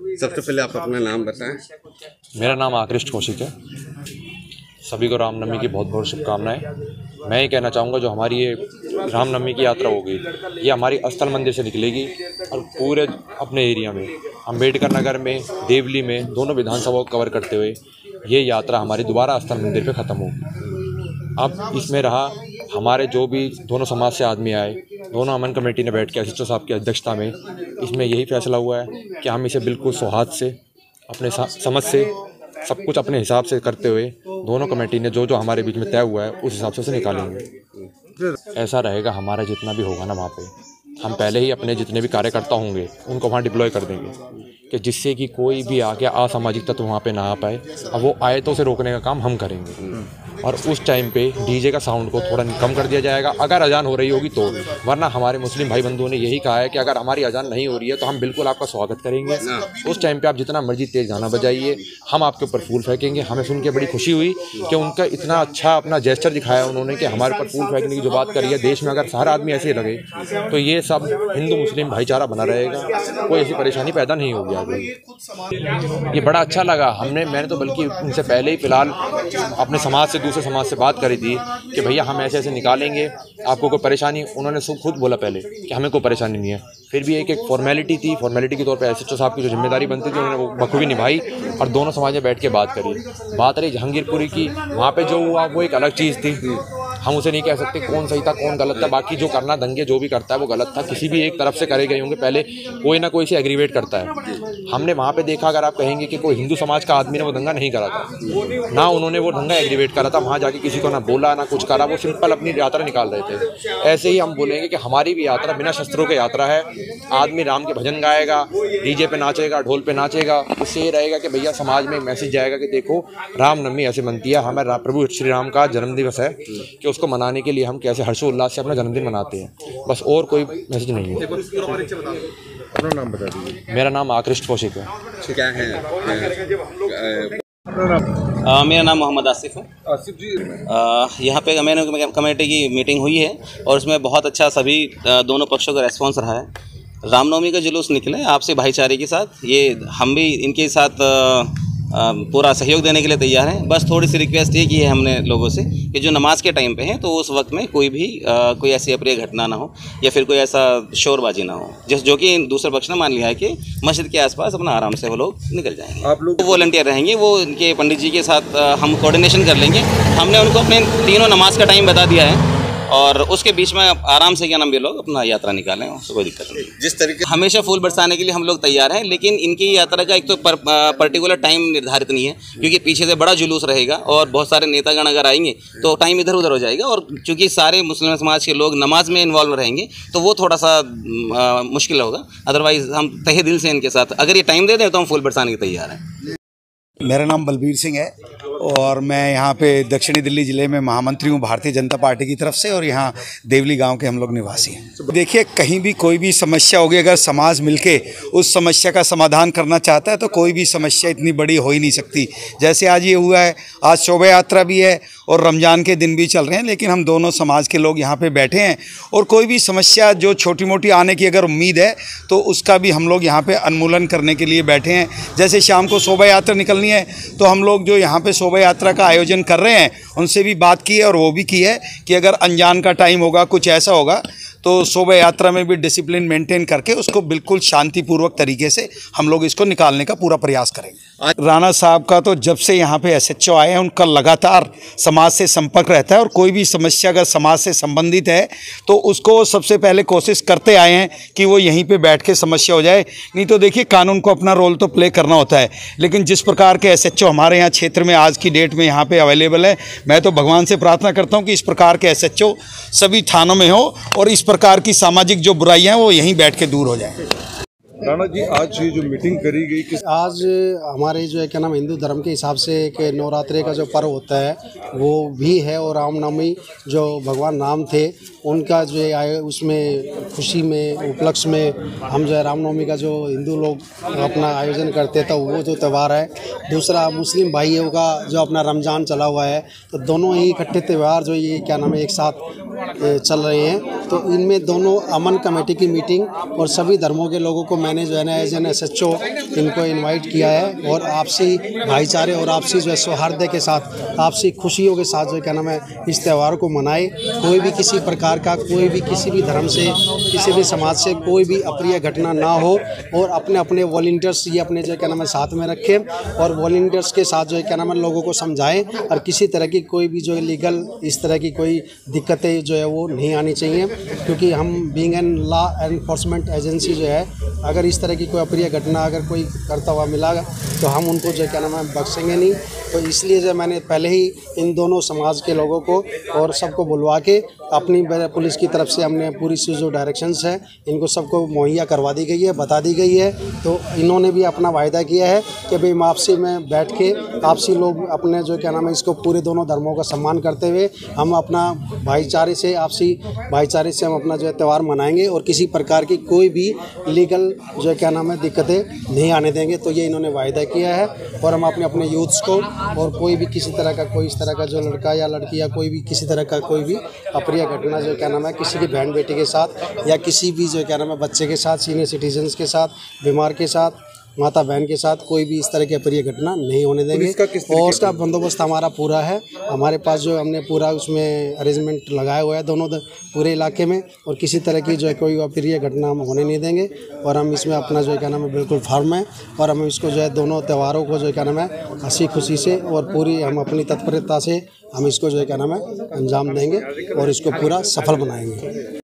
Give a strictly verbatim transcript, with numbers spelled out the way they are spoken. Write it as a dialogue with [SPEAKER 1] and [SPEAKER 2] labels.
[SPEAKER 1] सबसे पहले आप अपना नाम बताएं।
[SPEAKER 2] मेरा नाम आकृष्ट कौशिक है। सभी को रामनवमी की बहुत बहुत शुभकामनाएं। मैं ये कहना चाहूँगा, जो हमारी ये रामनवमी की यात्रा होगी, ये हमारी स्थल मंदिर से निकलेगी और पूरे अपने एरिया में, अम्बेडकर नगर में, देवली में, दोनों विधानसभाओं को कवर करते हुए ये यात्रा हमारी दोबारा स्थल मंदिर पे ख़त्म होगी। अब इसमें रहा हमारे जो भी दोनों समाज से आदमी आए, दोनों अमन कमेटी ने बैठ के एस एच ओ साहब की अध्यक्षता में इसमें यही फैसला हुआ है कि हम इसे बिल्कुल सौहार्द से, अपने समझ से, सब कुछ अपने हिसाब से करते हुए दोनों कमेटी ने जो जो हमारे बीच में तय हुआ है उस हिसाब से उसे निकालेंगे। ऐसा रहेगा, हमारा जितना भी होगा ना वहाँ पे हम पहले ही अपने जितने भी कार्यकर्ता होंगे उनको वहाँ डिप्लॉय कर देंगे कि जिससे कि कोई भी आके असामाजिक तत्व वहाँ पे ना आ पाए। अब वो आए तो उसे रोकने का काम हम करेंगे और उस टाइम पे डीजे का साउंड को थोड़ा कम कर दिया जाएगा अगर अजान हो रही होगी तो, वरना हमारे मुस्लिम भाई बंधुओं ने यही कहा है कि अगर हमारी अजान नहीं हो रही है तो हम बिल्कुल आपका स्वागत करेंगे। उस टाइम पे आप जितना मर्जी तेज गाना बजाइए, हम आपके ऊपर फूल फेंकेंगे। हमें सुन के बड़ी खुशी हुई कि उनका इतना अच्छा अपना जेस्चर दिखाया उन्होंने कि हमारे ऊपर फूल फेंकने की जो बात करी है, देश में अगर सारा आदमी ऐसे लगे तो ये सब हिंदू मुस्लिम भाईचारा बना रहेगा, कोई ऐसी परेशानी पैदा नहीं होगी आगे। ये बड़ा अच्छा लगा। हमने मैंने तो बल्कि उनसे पहले ही फिलहाल अपने समाज से, दूसरे समाज से बात करी थी कि भैया हम ऐसे ऐसे निकालेंगे, आपको कोई परेशानी, उन्होंने खुद बोला पहले कि हमें कोई परेशानी नहीं है। फिर भी एक एक फॉर्मेलिटी थी, फॉर्मेलिटी के तौर पे एस एच ओ साहब की जो जिम्मेदारी बनती थी उन्होंने वो बखूबी निभाई और दोनों समाज में बैठ के बात करी। बात रही जहांगीरपुरी की, वहाँ पे जो हुआ वो एक अलग चीज़ थी, हम उसे नहीं कह सकते कौन सही था कौन गलत था। बाकी जो करना दंगे जो भी करता है वो गलत था, किसी भी एक तरफ से करे गए होंगे, पहले कोई ना कोई से एग्रीवेट करता है। हमने वहाँ पे देखा, अगर आप कहेंगे कि कोई हिंदू समाज का आदमी ने वो दंगा नहीं करा था, ना उन्होंने वो दंगा एग्रीवेट करा था, वहाँ जाके किसी को ना बोला ना कुछ करा, वो सिंपल अपनी यात्रा निकाल रहे थे। ऐसे ही हम बोलेंगे कि हमारी भी यात्रा बिना शस्त्रों की यात्रा है। आदमी राम के भजन गाएगा, डीजे पे नाचेगा, ढोल पे नाचेगा, उससे ये रहेगा कि भैया समाज में मैसेज जाएगा कि देखो रामनवमी ऐसे बनती है, हमें प्रभु श्री राम का जन्मदिवस है कि उसको मनाने के लिए हम कैसे हर्षोल्लास से अपना जन्मदिन मनाते हैं, बस और कोई मैसेज नहीं है।
[SPEAKER 1] अपना नाम बता दीजिए।
[SPEAKER 2] मेरा नाम आकृष्ट कौशिक है।
[SPEAKER 1] क्या है?
[SPEAKER 3] आ, मेरा नाम मोहम्मद आसिफ है।
[SPEAKER 1] आसिफ जी,
[SPEAKER 3] यहाँ पे मैंने कमेटी की मीटिंग हुई है और उसमें बहुत अच्छा सभी दोनों पक्षों का रेस्पॉन्स रहा है। रामनवमी का जुलूस निकले आपसी भाईचारे के साथ, ये हम भी इनके साथ आ, पूरा सहयोग देने के लिए तैयार हैं। बस थोड़ी सी रिक्वेस्ट ये की है हमने लोगों से कि जो नमाज के टाइम पे हैं तो उस वक्त में कोई भी आ, कोई ऐसी अप्रिय घटना ना हो या फिर कोई ऐसा शोरबाजी ना हो, जिस जो कि दूसरे पक्ष ने मान लिया है कि मस्जिद के आसपास अपना आराम से वो लोग निकल जाएंगे।
[SPEAKER 1] आप लोग
[SPEAKER 3] वॉलंटियर रहेंगे, वो इनके पंडित जी के साथ आ, हम कोऑर्डिनेशन कर लेंगे। हमने उनको अपने तीनों नमाज का टाइम बता दिया है और उसके बीच में आराम से क्या नाम ये लोग अपना यात्रा निकालें, उससे कोई दिक्कत नहीं।
[SPEAKER 1] जिस तरीके
[SPEAKER 3] हमेशा फूल बरसाने के लिए हम लोग तैयार हैं, लेकिन इनकी यात्रा का एक तो पर, पर्टिकुलर टाइम निर्धारित नहीं है, क्योंकि पीछे से बड़ा जुलूस रहेगा और बहुत सारे नेतागण अगर आएंगे तो टाइम इधर उधर हो जाएगा। और चूँकि सारे मुस्लिम समाज के लोग नमाज में इन्वॉल्व रहेंगे तो वो थोड़ा सा आ, मुश्किल होगा। अदरवाइज़ हम तहे दिल से इनके साथ अगर ये टाइम दे दें तो हम फूल बरसाने के तैयार हैं।
[SPEAKER 4] मेरा नाम बलबीर सिंह है और मैं यहाँ पे दक्षिणी दिल्ली ज़िले में महामंत्री हूँ भारतीय जनता पार्टी की तरफ से, और यहाँ देवली गांव के हम लोग निवासी हैं। देखिए, कहीं भी कोई भी समस्या होगी, अगर समाज मिलके उस समस्या का समाधान करना चाहता है तो कोई भी समस्या इतनी बड़ी हो ही नहीं सकती। जैसे आज ये हुआ है, आज शोभा यात्रा भी है और रमज़ान के दिन भी चल रहे हैं, लेकिन हम दोनों समाज के लोग यहाँ पे बैठे हैं और कोई भी समस्या जो छोटी मोटी आने की अगर उम्मीद है तो उसका भी हम लोग यहाँ पे उन्मूलन करने के लिए बैठे हैं। जैसे शाम को शोभा यात्रा निकलनी है तो हम लोग जो यहाँ पे शोभा यात्रा का आयोजन कर रहे हैं उनसे भी बात की है और वो भी की है कि अगर अनजान का टाइम होगा, कुछ ऐसा होगा तो शोभा यात्रा में भी डिसिप्लिन मेंटेन करके उसको बिल्कुल शांतिपूर्वक तरीके से हम लोग इसको निकालने का पूरा प्रयास करेंगे। राणा साहब का तो जब से यहाँ पे एस एच ओ आए हैं उनका लगातार समाज से संपर्क रहता है और कोई भी समस्या अगर समाज से संबंधित है तो उसको सबसे पहले कोशिश करते आए हैं कि वो यहीं पे बैठ के समस्या हो जाए। नहीं तो देखिए, कानून को अपना रोल तो प्ले करना होता है, लेकिन जिस प्रकार के एस एच ओ हमारे यहाँ क्षेत्र में आज की डेट में यहाँ पे अवेलेबल है, मैं तो भगवान से प्रार्थना करता हूँ कि इस प्रकार के एस एच ओ सभी थानों में हो और इस प्रकार की सामाजिक जो बुराइयां हैं वो यहीं बैठ के दूर हो जाएं।
[SPEAKER 1] राणा जी, आज ये जो मीटिंग करी गई किस...
[SPEAKER 5] आज हमारे जो है क्या नाम हिंदू धर्म के हिसाब से एक नवरात्रि का जो पर्व होता है वो भी है, और रामनवमी जो भगवान राम थे उनका जो है उसमें खुशी में उपलक्ष्य में हम जो है रामनवमी का जो हिंदू लोग अपना आयोजन करते हैं तो वो जो त्यौहार है। दूसरा मुस्लिम भाइयों का जो अपना रमज़ान चला हुआ है, तो दोनों ही इकट्ठे त्यौहार जो ये क्या नाम है एक साथ चल रहे हैं। तो इनमें दोनों अमन कमेटी की मीटिंग और सभी धर्मों के लोगों को मैंने जो है ना as an S H O इनको इनवाइट किया है और आपसी भाईचारे और आपसी जो है सौहार्द के साथ, आपसी खुशियों के साथ जो है क्या नाम है इस त्यौहार को मनाए। कोई भी किसी प्रकार का, कोई भी किसी भी धर्म से, किसी भी समाज से कोई भी अप्रिय घटना ना हो और अपने अपने वॉलंटियर्स ये अपने जो है क्या नाम है साथ में रखें और वॉलंटियर्स के साथ जो है क्या नाम है लोगों को समझाएं और किसी तरह की कोई भी जो है लीगल इस तरह की कोई दिक्कतें जो है वो नहीं आनी चाहिए, क्योंकि हम being an law enforcement agency जो है अगर इस तरह की कोई अप्रिय घटना अगर कोई करता हुआ मिला तो हम उनको जो है क्या नाम है बख्शेंगे नहीं। तो इसलिए जो मैंने पहले ही इन दोनों समाज के लोगों को और सबको बुलवा के अपनी पुलिस की तरफ से हमने पूरी सी जो डायरेक्शंस है इनको सबको मुहैया करवा दी गई है, बता दी गई है। तो इन्होंने भी अपना वायदा किया है कि भाई आपसी में बैठ के आपसी लोग अपने जो क्या नाम है इसको पूरे दोनों धर्मों का सम्मान करते हुए हम अपना भाईचारे से आपसी भाईचारे से हम अपना जो है त्यौहार मनाएंगे और किसी प्रकार की कोई भी लीगल जो है क्या नाम है दिक्कतें नहीं आने देंगे। तो ये इन्होंने वायदा किया है और हम अपने अपने यूथ्स को और कोई भी किसी तरह का कोई इस तरह का जो लड़का या लड़की या कोई भी किसी तरह का कोई भी अप्रिय घटना जो क्या नाम है किसी की बहन बेटी के साथ या किसी भी जो क्या नाम है बच्चे के साथ, सीनियर सिटीजन्स के साथ, बीमार के साथ, माता बहन के साथ कोई भी इस तरह की अप्रिय घटना नहीं होने देंगे। और उसका बंदोबस्त हमारा पूरा है, हमारे पास जो हमने पूरा उसमें अरेंजमेंट लगाया हुआ है दोनों पूरे इलाके में और किसी तरह की जो है कोई अप्रिय घटना हम होने नहीं देंगे। और हम इसमें अपना जो है क्या नाम है बिल्कुल फर्म है और हम इसको जो है दोनों त्योहारों को जो है क्या नाम है हंसी खुशी से और पूरी हम अपनी तत्परता से हम इसको जो है क्या नाम है अंजाम देंगे और इसको पूरा सफल बनाएंगे।